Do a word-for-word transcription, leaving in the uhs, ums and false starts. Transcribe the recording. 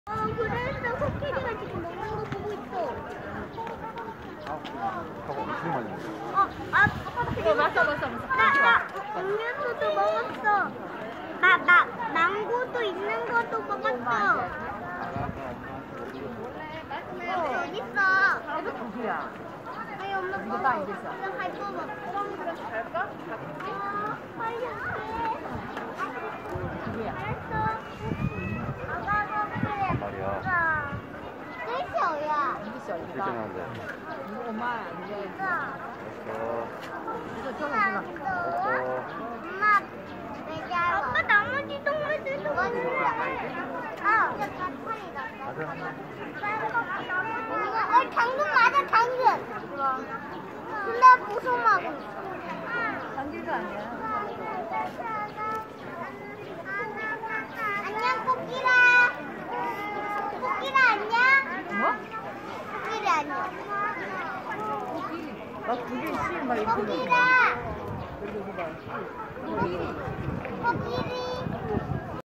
어, 그래서 코끼리가 지금 먹는 거 보고 있어. 아, 저거 엄청 많이 먹어. 어, 아, 어, 맞아, 맞아, 맞아. 나, 나 음료수도 먹었어. 나, 나, 망고도 있는 것도 먹었어. 어, 어디 있어? 이거 두수야. 아니, 엄마 이거 먹어. 다 이겼어. 나 갈 거 먹어. 갈까? 아, 빨리 해. 두수야. 알았어. 아빠가 그래. 말이야. 뜰쇼야. 이겼어, 일등 이거. 하는데. 이거 엄마, 이제. 이거. 알았어. 이거 저거 이거. 알았어. 엄마, 내가 아빠 나머지 동물들도 먹는데. 아, 가자. 어, 당근 맞아, 당근. 근데 무서워하고 있어. 당길도 아니야. 안녕, 코끼라. 코끼라 안녕. 뭐? 코끼리 안녕. 나 그게 씨, 막 이렇게. 코끼라. 이거 봐. 코끼리.